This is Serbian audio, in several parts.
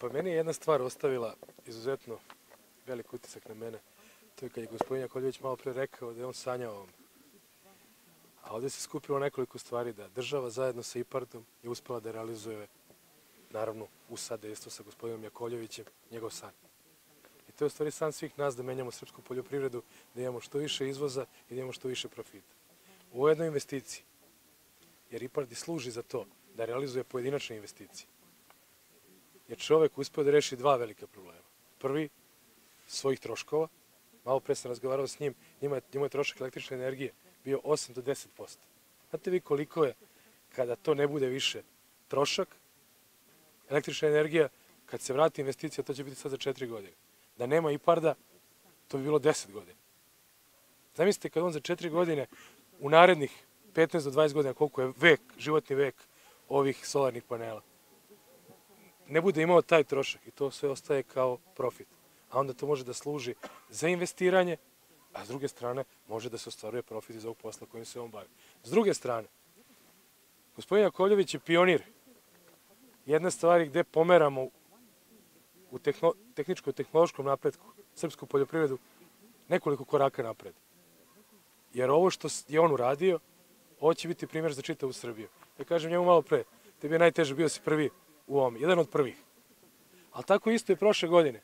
Pa meni je jedna stvar ostavila izuzetno velik utisak na mene. To je kad je gospodin Jakovljević malo pre rekao da je on sanjao o ovom. A ovdje se skupilo nekoliko stvari da država zajedno sa IPARD-om je uspela da realizuje, naravno, uz sadejstvo sa gospodinom Jakovljevićem, njegov san. I to je u stvari san svih nas da menjamo srpsku poljoprivredu, da imamo što više izvoza i da imamo što više profita. U ovoj jednoj investiciji, jer IPARD i služi za to, da realizuje pojedinačne investicije, je čovek uspeo da reši dva velika problema. Prvi, svojih troškova. Malo pre sam razgovarao s njim, njima je trošak električne energije bio 8 do 10%. Znate vi koliko je kada to ne bude više trošak? Električna energija, kad se vrati investicija, to će biti sad za 4 godine. Da nema IPARD-a, to bi bilo 10 godina. Zamislite kad on za 4 godine, u narednih 15 do 20 godina, koliko je vek, životni vek ovih solarnih panela, ne bude imao taj trošak i to sve ostaje kao profit. A onda to može da služi za investiranje, a s druge strane može da se ostvaruje profit iz ovog posla kojim se on bavi. S druge strane, gospodin Jakovljević je pionir jedne stvari gde pomeramo u tehničko-tehnološkom napretku srpsku poljoprivredu nekoliko koraka napred. Jer ovo što je on uradio, ovo će biti primjer za čitavu Srbiju. Ja kažem njemu malo pre, tebi je najteže, bio si prvi u ovom, jedan od prvih. Ali tako isto i prošle godine.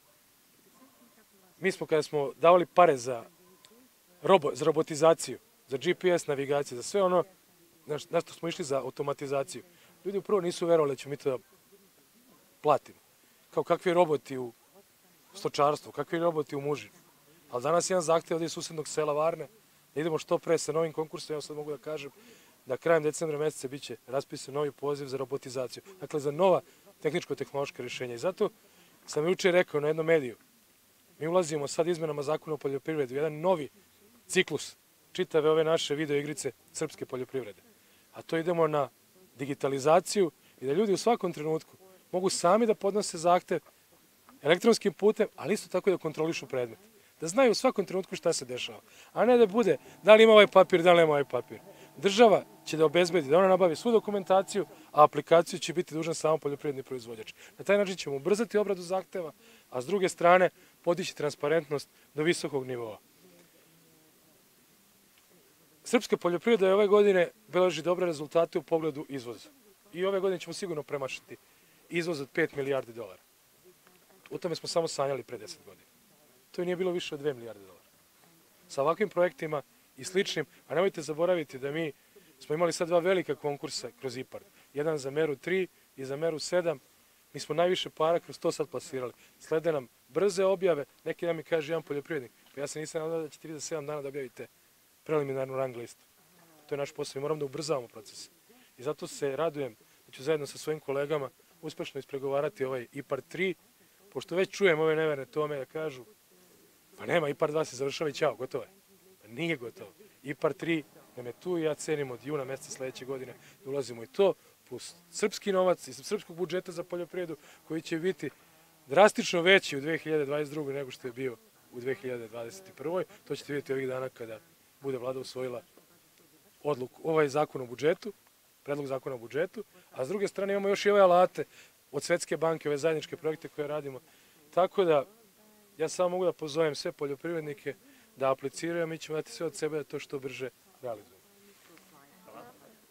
Mi smo, kada smo davali pare za robotizaciju, za GPS navigaciju, za sve ono na što smo išli za automatizaciju, ljudi upravo nisu verovali da ćemo mi to da platimo. Kao kakvi roboti u stočarstvu, kakvi roboti u mužinu. Ali danas jedan zahtev ovdje iz susednog sela Varne, da idemo što pre sa novim konkursom, ja sad mogu da kažem da krajem decembra meseca biće raspisan novi poziv za robotizaciju. Dakle, za nova tehničko-tehnološka rješenja. I zato sam juče rekao na jednom mediju, mi ulazimo sad izmenama zakona o poljoprivredi u jedan novi ciklus čitave ove naše video igrice srpske poljoprivrede. A to idemo na digitalizaciju i da ljudi u svakom trenutku mogu sami da podnose zahtev elektronskim putem, ali isto tako i da kontrolišu predmet. Da znaju u svakom trenutku šta se dešava. A ne da bude da li ima ovaj papir, da li nema ovaj papir. Država će da obezbedi, da ona nabavi svu dokumentaciju, a aplikaciju će biti dužan samo poljoprivredni proizvođač. Na taj način ćemo ubrzati obradu zahteva, a s druge strane podići transparentnost do visokog nivoa. Srpska poljoprivreda je ove godine beleži dobre rezultate u pogledu izvoza. I ove godine ćemo sigurno premašiti izvoz od 5 milijardi dolara. U tome smo samo sanjali pre 10 godina. To nije bilo više od 2 milijarde dolara. Sa ovakvim projektima i sličnim, a nemojte zaboraviti da mi smo imali sad dva velika konkursa kroz IPARD. Jedan za meru 3 i za meru 7. Mi smo najviše para kroz to sad plasirali. Slede nam brze objave, neki dan mi kaže jedan poljoprivrednik, pa ja se nisam nadao da ćete vi za 7 dana da objavite preliminarnu rang listu. To je naš posao i moramo da ubrzavamo proces. I zato se radujem da ću zajedno sa svojim kolegama uspešno ispregovarati ovaj IPARD 3, pošto već čujem ove neverne tome da kažu pa nema, IPARD 2 se završava i ćao, gotovo je. Pa nije gotovo. IPARD 3 nam je tu i ja cenim od juna meseca sledeće godine da ulazimo i to, plus srpski novac iz srpskog budžeta za poljoprivredu koji će biti drastično veći u 2022. nego što je bio u 2021. To ćete vidjeti ovih dana kada bude vlada usvojila ovaj zakon o budžetu, predlog zakona o budžetu, a s druge strane imamo još i ove alate od Svetske banke, ove zajedničke projekte koje radimo. Tako da ja samo mogu da pozovem sve poljoprivrednike da apliciraju, mi ćemo dati sve od sebe da to što brže realizujemo.